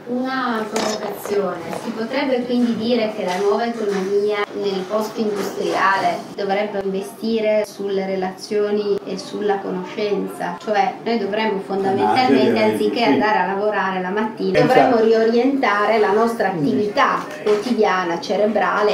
Una provocazione, si potrebbe quindi dire che la nuova economia nel post-industriale dovrebbe investire sulle relazioni e sulla conoscenza, cioè noi dovremmo fondamentalmente, anziché andare a lavorare la mattina, dovremmo riorientare la nostra attività quotidiana cerebrale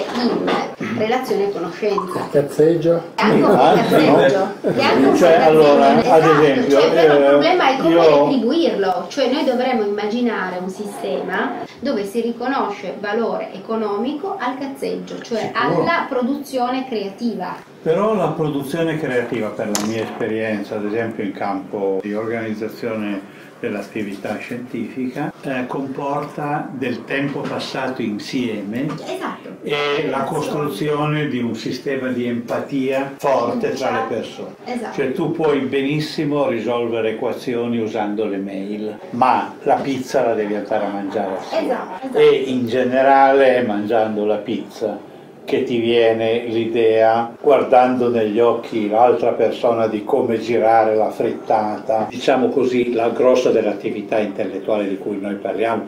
in relazione e conoscenza. Cazzeggio? Anche un cazzeggio. Cioè, allora, ad esatto, esempio, cioè, però il problema è come retribuirlo, cioè noi dovremmo immaginare un sistema dove si riconosce valore economico al cazzeggio, cioè alla produzione creativa. Però la produzione creativa, per la mia esperienza, ad esempio in campo di organizzazione dell'attività scientifica, comporta del tempo passato insieme, esatto, e la costruzione di un sistema di empatia forte tra le persone. Esatto. Cioè tu puoi benissimo risolvere equazioni usando le mail, ma la pizza la devi andare a mangiare assieme. Esatto. E in generale è mangiando la pizza che ti viene l'idea, guardando negli occhi l'altra persona, di come girare la frittata. Diciamo così, la grossa dell'attività intellettuale di cui noi parliamo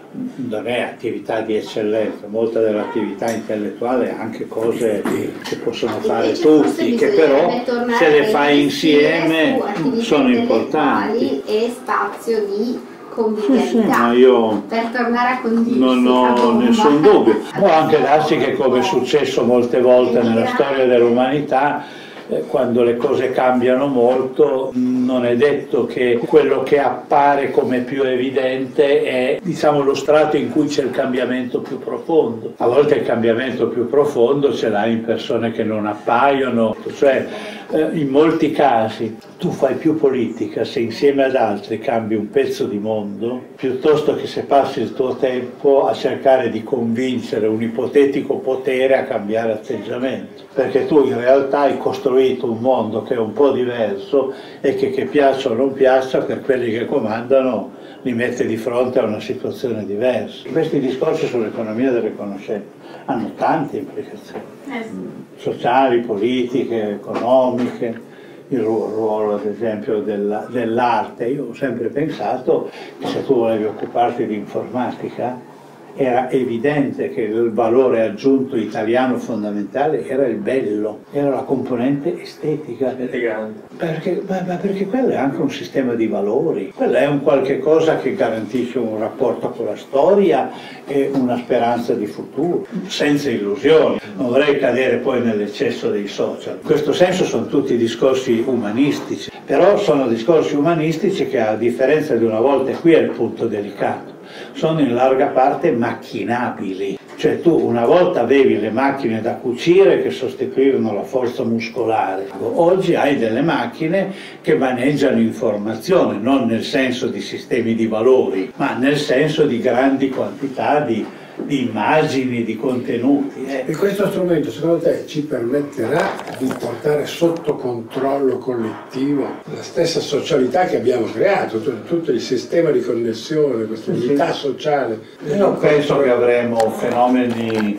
non è attività di eccellenza, molta dell'attività intellettuale è anche cose che possono fare tutti, che però se le fai insieme sono importanti. E spazio di convivialità, ma io per tornare a condividere. Non ho nessun dubbio. Può anche darsi che, come è successo molte volte nella storia dell'umanità, quando le cose cambiano molto, non è detto che quello che appare come più evidente è, diciamo, lo strato in cui c'è il cambiamento più profondo. A volte il cambiamento più profondo ce l'hai in persone che non appaiono, cioè in molti casi tu fai più politica se insieme ad altri cambi un pezzo di mondo, piuttosto che se passi il tuo tempo a cercare di convincere un ipotetico potere a cambiare atteggiamento, perché tu in realtà hai costruito un mondo che è un po' diverso e che piaccia o non piaccia, per quelli che comandano li mette di fronte a una situazione diversa. Questi discorsi sull'economia delle conoscenze hanno tante implicazioni sociali, politiche, economiche, il ruolo ad esempio dell'arte. Io ho sempre pensato che se tu volevi occuparti di informatica era evidente che il valore aggiunto italiano fondamentale era il bello, era la componente estetica. Perché quello è anche un sistema di valori, quello è un qualche cosa che garantisce un rapporto con la storia e una speranza di futuro, senza illusioni. Non vorrei cadere poi nell'eccesso dei social. In questo senso sono tutti discorsi umanistici, però sono discorsi umanistici che, a differenza di una volta, e qui è il punto delicato, sono in larga parte macchinabili. Cioè tu una volta avevi le macchine da cucire che sostituivano la forza muscolare, oggi hai delle macchine che maneggiano informazione, non nel senso di sistemi di valori, ma nel senso di grandi quantità di immagini, di contenuti. E questo strumento secondo te ci permetterà di portare sotto controllo collettivo la stessa socialità che abbiamo creato, tutto il sistema di connessione, questa unità sociale? Io penso che avremo fenomeni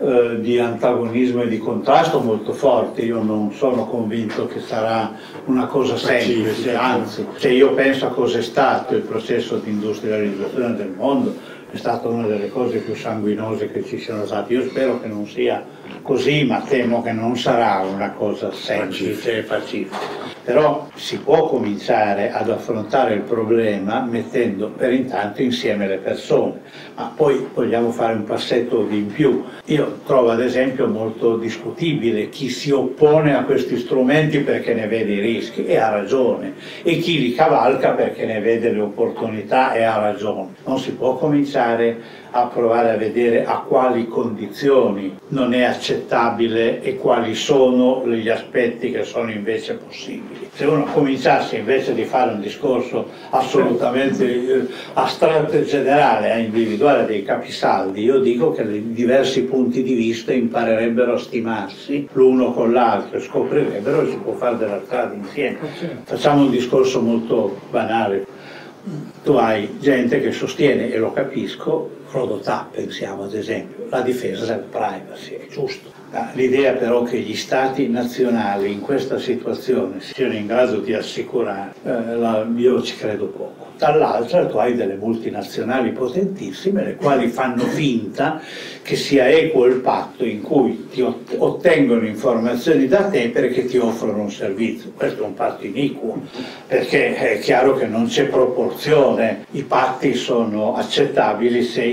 di antagonismo e di contrasto molto forti. Io non sono convinto che sarà una cosa semplice, anzi, se io penso a cosa è stato il processo di industrializzazione del mondo, è stata una delle cose più sanguinose che ci siano state. Io spero che non sia così, ma temo che non sarà una cosa semplice e pacifica. Però si può cominciare ad affrontare il problema mettendo per intanto insieme le persone, ma poi vogliamo fare un passetto in più. Io trovo ad esempio molto discutibile chi si oppone a questi strumenti perché ne vede i rischi, e ha ragione, e chi li cavalca perché ne vede le opportunità, e ha ragione. Non si può cominciare a provare a vedere a quali condizioni non è accettabile e quali sono gli aspetti che sono invece possibili. Se uno cominciasse invece di fare un discorso assolutamente astratto e generale a individuare dei capisaldi, io dico che i diversi punti di vista imparerebbero a stimarsi l'uno con l'altro e scoprirebbero che si può fare della strada insieme. Facciamo un discorso molto banale. Tu hai gente che sostiene, e lo capisco, Rodotà, pensiamo ad esempio, la difesa del privacy, è giusto. L'idea però che gli stati nazionali in questa situazione siano in grado di assicurare, io ci credo poco. Dall'altra tu hai delle multinazionali potentissime le quali fanno finta che sia equo il patto in cui ti ottengono informazioni da te perché ti offrono un servizio. Questo è un patto iniquo, perché è chiaro che non c'è proporzione, i patti sono accettabili se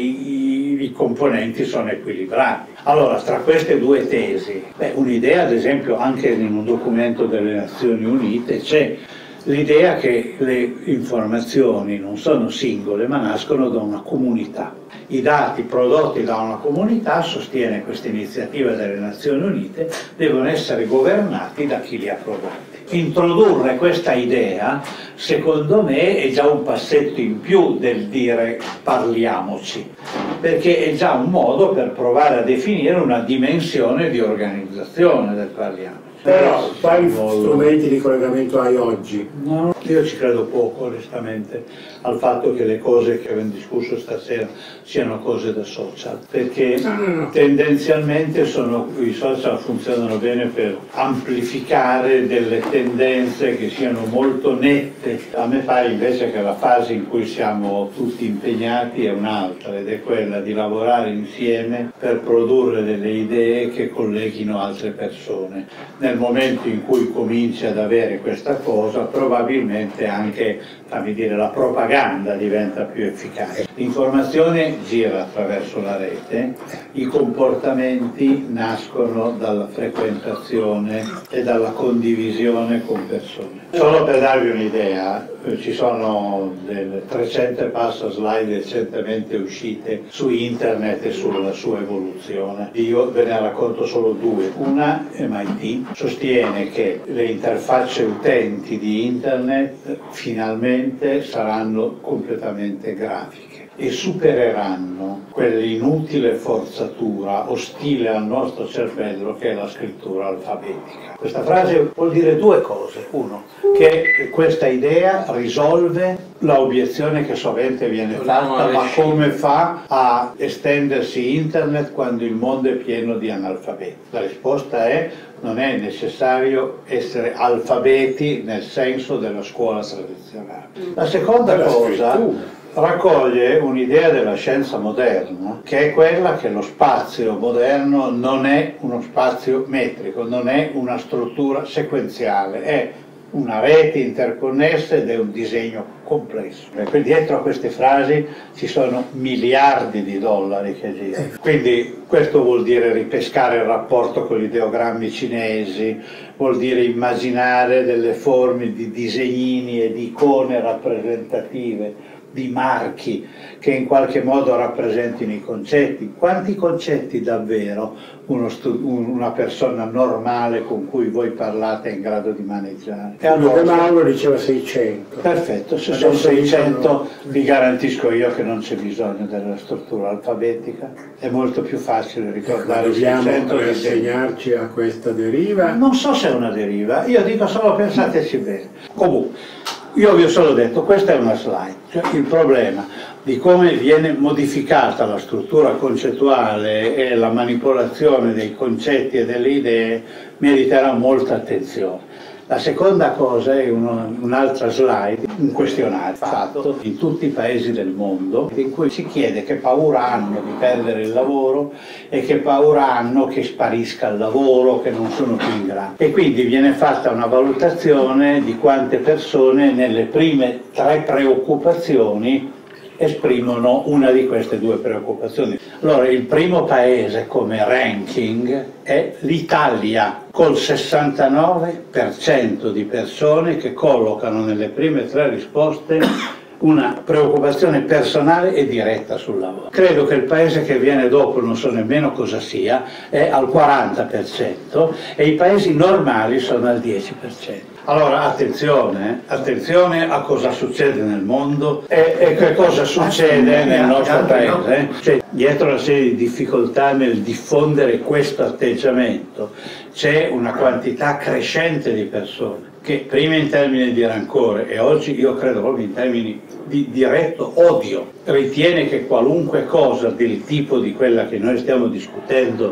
i componenti sono equilibrati. Allora, tra queste due tesi, un'idea, ad esempio, anche in un documento delle Nazioni Unite c'è l'idea che le informazioni non sono singole ma nascono da una comunità. I dati prodotti da una comunità, sostiene questa iniziativa delle Nazioni Unite, devono essere governati da chi li ha prodotti. Introdurre questa idea, secondo me, è già un passetto in più del dire parliamoci, perché è già un modo per provare a definire una dimensione di organizzazione del parliamoci. Però quali strumenti di collegamento hai oggi? No, io ci credo poco, onestamente, al fatto che le cose che abbiamo discusso stasera siano cose da social, perché tendenzialmente i social funzionano bene per amplificare delle tendenze che siano molto nette. A me pare invece che la fase in cui siamo tutti impegnati è un'altra, ed è quella di lavorare insieme per produrre delle idee che colleghino altre persone. Nel momento in cui cominci ad avere questa cosa, probabilmente anche, fammi dire, la propaganda diventa più efficace. L'informazione gira attraverso la rete, i comportamenti nascono dalla frequentazione e dalla condivisione con persone. Solo per darvi un'idea, ci sono delle 300 e passa slide recentemente uscite su internet e sulla sua evoluzione. Io ve ne racconto solo due. Una, MIT, sostiene che le interfacce utenti di internet finalmente saranno completamente grafiche e supereranno quell'inutile forzatura ostile al nostro cervello che è la scrittura alfabetica. Questa frase vuol dire due cose. Uno, che questa idea risolve l'obiezione che sovente viene fatta: ma come fa a estendersi internet quando il mondo è pieno di analfabeti? La risposta è: non è necessario essere alfabeti nel senso della scuola tradizionale. La seconda cosa raccoglie un'idea della scienza moderna, che è quella che lo spazio moderno non è uno spazio metrico, non è una struttura sequenziale, è una rete interconnessa ed è un disegno complesso. E dietro a queste frasi ci sono miliardi di dollari che girano. Quindi questo vuol dire ripescare il rapporto con gli ideogrammi cinesi, vuol dire immaginare delle forme di disegnini e di icone rappresentative, di marchi che in qualche modo rappresentino i concetti. Quanti concetti davvero una persona normale con cui voi parlate è in grado di maneggiare? E allora, Mauro diceva 600. Perfetto, se sono 600 vi garantisco io che non c'è bisogno della struttura alfabetica, è molto più facile ricordare 600. Dobbiamo rassegnarci a questa deriva? Non so se è una deriva, io dico solo pensateci bene. Comunque, io vi ho solo detto, questa è una slide, cioè il problema di come viene modificata la struttura concettuale e la manipolazione dei concetti e delle idee meriterà molta attenzione. La seconda cosa è un'altra slide, un questionario fatto in tutti i paesi del mondo, in cui si chiede che paura hanno di perdere il lavoro e che paura hanno che sparisca il lavoro, che non sono più in grado. E quindi viene fatta una valutazione di quante persone nelle prime 3 preoccupazioni esprimono una di queste 2 preoccupazioni. Allora, il primo paese come ranking è l'Italia, col 69% di persone che collocano nelle prime 3 risposte una preoccupazione personale e diretta sul lavoro. Credo che il paese che viene dopo, non so nemmeno cosa sia, è al 40% e i paesi normali sono al 10%. Allora attenzione a cosa succede nel mondo e che cosa succede nel nostro paese. Cioè, dietro una serie di difficoltà nel diffondere questo atteggiamento c'è una quantità crescente di persone che prima in termini di rancore e oggi io credo proprio in termini di diretto odio, ritiene che qualunque cosa del tipo di quella che noi stiamo discutendo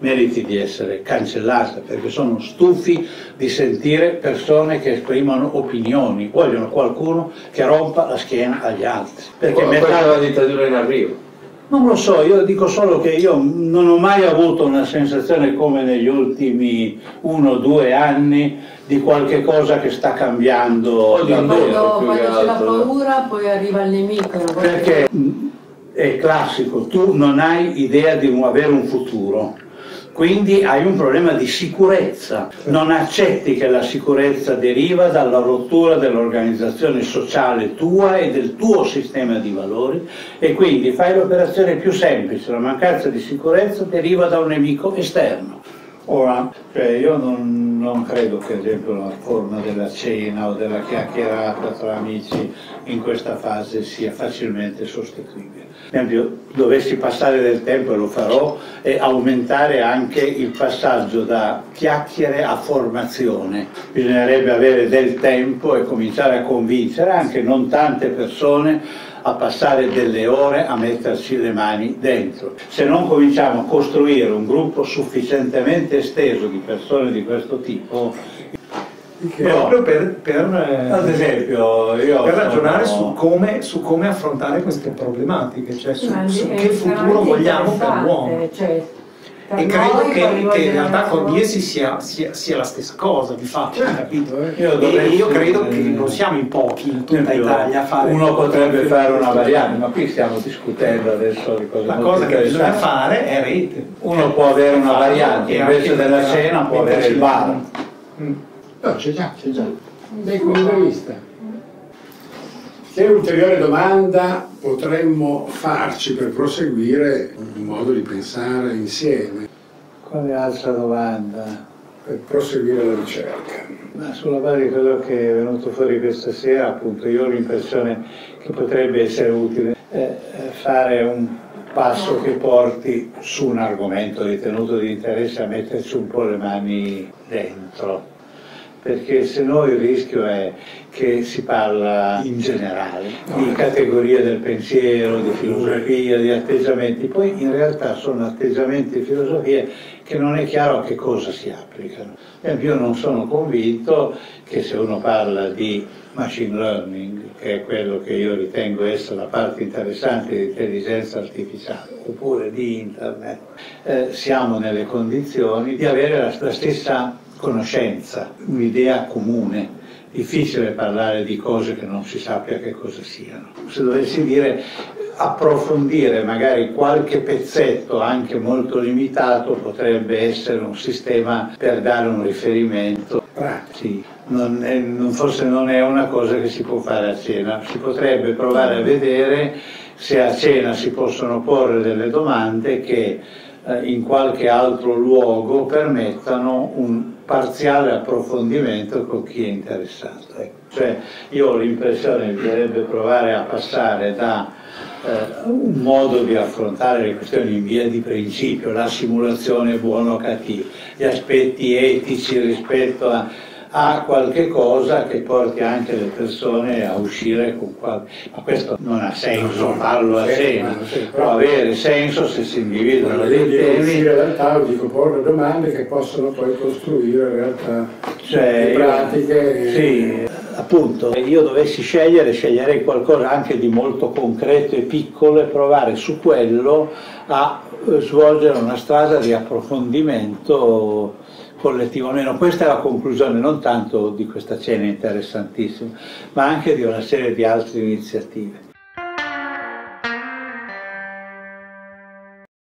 meriti di essere cancellata, perché sono stufi di sentire persone che esprimono opinioni, vogliono qualcuno che rompa la schiena agli altri. Perché questa è la dittatura in arrivo. Non lo so, io dico solo che io non ho mai avuto una sensazione come negli ultimi 1 o 2 anni di qualche cosa che sta cambiando. Quando c'è la paura poi arriva il nemico. Perché è classico, tu non hai idea di avere un futuro. Quindi hai un problema di sicurezza, non accetti che la sicurezza deriva dalla rottura dell'organizzazione sociale tua e del tuo sistema di valori e quindi fai l'operazione più semplice, la mancanza di sicurezza deriva da un nemico esterno. Ora, io non credo che ad esempio la forma della cena o della chiacchierata tra amici in questa fase sia facilmente sostituibile. Ad esempio, dovessi passare del tempo, e lo farò, e aumentare anche il passaggio da chiacchiere a formazione. Bisognerebbe avere del tempo e cominciare a convincere anche non tante persone a passare delle ore a metterci le mani dentro. Se non cominciamo a costruire un gruppo sufficientemente esteso di persone di questo tipo, proprio per ad esempio, per ragionare su come affrontare queste problematiche, cioè su che futuro vogliamo per l'uomo. E credo che in realtà con Iesi sia la stessa cosa, di fatto, capito? Io credo che non siamo in pochi in tutta Italia a fare. Uno potrebbe fare una variante, ma qui stiamo discutendo adesso di cose. La cosa che bisogna fare è rete. Uno può avere una variante, invece della cena può avere il bar. No, c'è già. Dai punti di vista. Che ulteriore domanda potremmo farci per proseguire un modo di pensare insieme? Quale altra domanda? Per proseguire la ricerca. Ma sulla base di quello che è venuto fuori questa sera, appunto, io ho l'impressione che potrebbe essere utile fare un passo che porti su un argomento ritenuto di interesse a metterci un po' le mani dentro. Perché se no il rischio è che si parla in generale di categorie del pensiero, di filosofia, di atteggiamenti, poi in realtà sono atteggiamenti e filosofie che non è chiaro a che cosa si applicano. Io non sono convinto che se uno parla di machine learning, che è quello che io ritengo essere la parte interessante di intelligenza artificiale, oppure di internet, siamo nelle condizioni di avere la stessa conoscenza, un'idea comune. Difficile parlare di cose che non si sappia che cosa siano. Se dovessi dire approfondire magari qualche pezzetto anche molto limitato potrebbe essere un sistema per dare un riferimento. Sì, forse non è una cosa che si può fare a cena, si potrebbe provare a vedere se a cena si possono porre delle domande che in qualche altro luogo permettano un parziale approfondimento con chi è interessato. Cioè, io ho l'impressione che bisognerebbe provare a passare da un modo di affrontare le questioni in via di principio, la simulazione buono o cattivo, gli aspetti etici rispetto a qualche cosa che porti anche le persone a uscire con qualche. Ma questo non ha senso farlo a cena, può avere senso se si individuano dei temi. Uscire dal tavolo, dico, porre domande che possono poi costruire in realtà pratiche. Sì, appunto, se io dovessi sceglierei qualcosa anche di molto concreto e piccolo e provare su quello a svolgere una strada di approfondimento collettivo. Almeno questa è la conclusione non tanto di questa cena interessantissima, ma anche di una serie di altre iniziative.